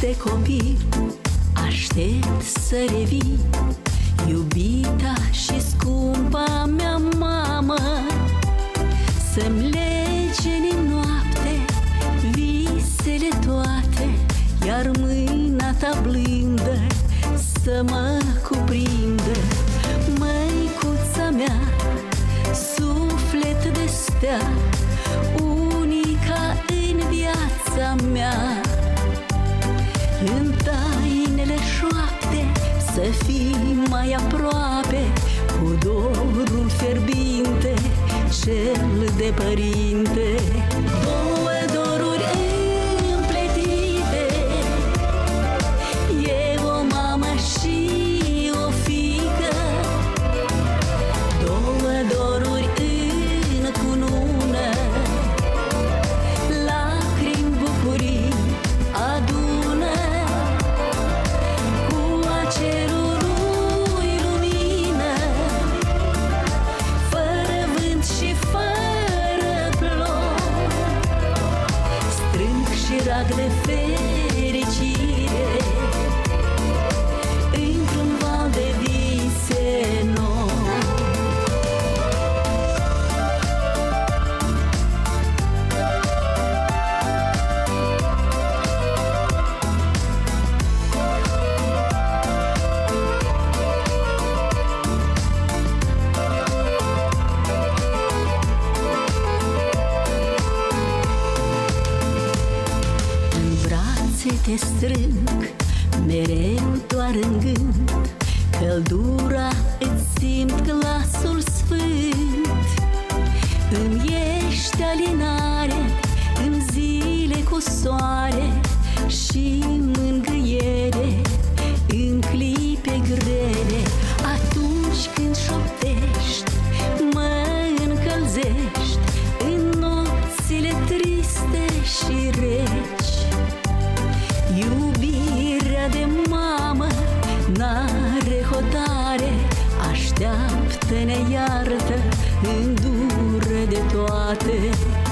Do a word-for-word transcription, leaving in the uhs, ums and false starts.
de copil, aștept să revii, iubita și scumpa mea mamă, să-mi lege în noapte visele toate, iar mâna ta blândă să mă cuprindă. Măicuța mea, suflet de stea, unica în viața mea, în tainele șoapte să fii mai aproape, cu dorul fierbinte cel de părinte. Două doruri împletite, e o mamă și o fiică, două doruri în cunună, lacrimi, bucurii adună, cu a cerului lumină, fără vânt și fără ploi, strâng șirac de fericire într-un val de vise noi. În brațe te strâng, mereu doar în gând, căldura îți simt glasul sfânt. Îmi ești alinare în zile cu soare și mângâiere în clipe grele. Atunci când șoptești, mă încălzești în nopțile triste și reci. Iubirea de mamă n-are hotare, așteaptă, ne iartă, îndură de toate.